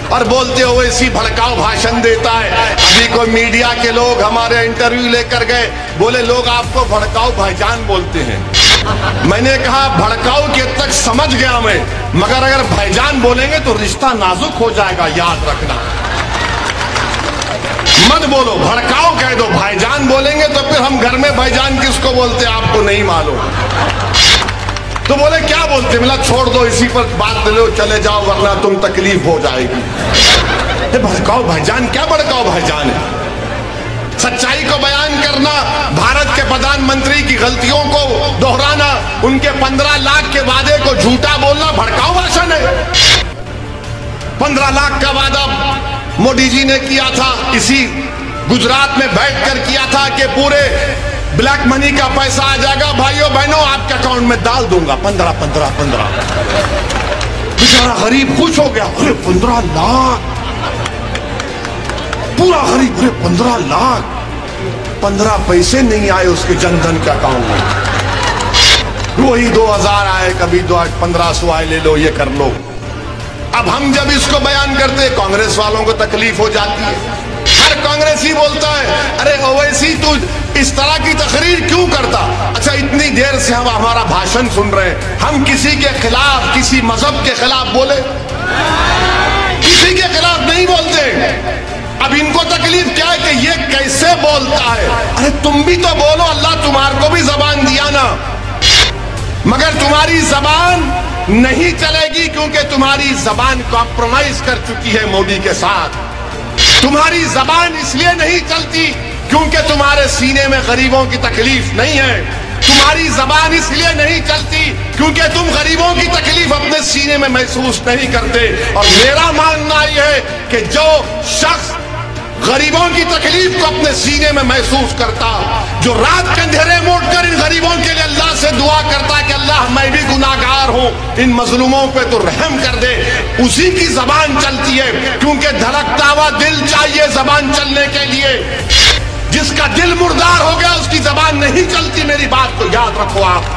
और बोलते हो इसी भड़काऊ भाषण देता है। अभी कोई मीडिया के लोग हमारे इंटरव्यू लेकर गए, बोले लोग आपको भड़काऊ भाईजान बोलते हैं। मैंने कहा भड़काऊ के तक समझ गया मैं, मगर अगर भाईजान बोलेंगे तो रिश्ता नाजुक हो जाएगा, याद रखना। मत बोलो, भड़काओ कह दो। भाईजान बोलेंगे तो फिर हम घर में भाईजान किसको बोलते आपको नहीं मालूम। तो बोले क्या बोलते, मिला छोड़ दो, इसी पर बात ले लो, चले जाओ वरना तुम तकलीफ हो जाएगी। भड़काओ भाईजान क्या भड़काओ भाईजान है? सच्चाई को बयान करना, भारत के प्रधानमंत्री की गलतियों को दोहराना, उनके 15 लाख के वादे को झूठा बोलना भड़काऊ भाषण है। 15 लाख का वादा मोदी जी ने किया था, इसी गुजरात में बैठकर किया था कि पूरे ब्लैक मनी का पैसा आ जाएगा भाइयों बहनों आपके अकाउंट में डाल दूंगा। 15 बेचारा गरीब खुश हो गया, अरे 15 लाख, पूरा गरीब, अरे 15 लाख, 15 पैसे नहीं आए उसके जनधन के अकाउंट में। वही 2000 आए, कभी 1500 आए, ले लो ये कर लो। अब हम जब इसको बयान करते कांग्रेस वालों को तकलीफ हो जाती है। हर कांग्रेसी बोलता है अरे ओवैसी तू इस तरह की तकरीर क्यों करता? अच्छा इतनी देर से हम हमारा भाषण सुन रहे हैं, हम किसी के खिलाफ, किसी मजहब के खिलाफ बोले? किसी के खिलाफ नहीं बोलते। अब इनको तकलीफ क्या है कि ये कैसे बोलता है। अरे तुम भी तो बोलो, अल्लाह तुम्हारे को भी जबान दिया ना, मगर तुम्हारी जबान नहीं चलेगी क्योंकि तुम्हारी जबान कॉम्प्रोमाइज कर चुकी है मोदी के साथ। तुम्हारी जबान इसलिए नहीं चलती क्योंकि तुम्हारे सीने में गरीबों की तकलीफ नहीं है। तुम्हारी जबान इसलिए नहीं चलती क्योंकि तुम गरीबों की तकलीफ अपने सीने में महसूस नहीं करते। और मेरा मानना यह है कि जो शख्स गरीबों की तकलीफ को अपने सीने में महसूस करता, जो रात के अंधेरे में उठकर इन गरीबों के लिए अल्लाह से दुआ करता कि अल्लाह मैं भी गुनाहगार हूं, इन मजलूमों पे तो रहम कर दे, उसी की जबान चलती है। क्योंकि धड़कता हुआ दिल चाहिए जबान चलने के लिए। जिसका दिल मुर्दार हो गया उसकी जबान नहीं चलती, मेरी बात को याद रखो आप।